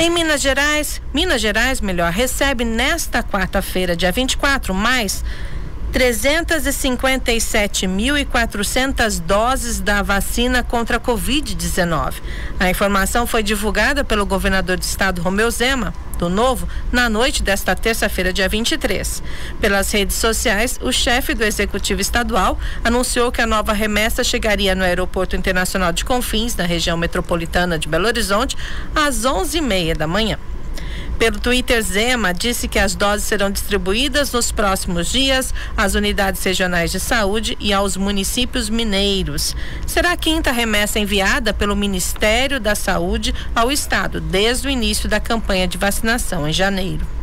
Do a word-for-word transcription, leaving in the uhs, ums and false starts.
Em Minas Gerais, Minas Gerais, melhor, recebe nesta quarta-feira, dia vinte e quatro, mais trezentas e cinquenta e sete mil e quatrocentas doses da vacina contra a covid dezenove. A informação foi divulgada pelo governador do estado, Romeu Zema, do Novo, na noite desta terça-feira, dia vinte e três. Pelas redes sociais, o chefe do executivo estadual anunciou que a nova remessa chegaria no Aeroporto Internacional de Confins, na região metropolitana de Belo Horizonte, às onze e meia da manhã. Pelo Twitter, Zema disse que as doses serão distribuídas nos próximos dias às unidades regionais de saúde e aos municípios mineiros. Será a quinta remessa enviada pelo Ministério da Saúde ao estado desde o início da campanha de vacinação em janeiro.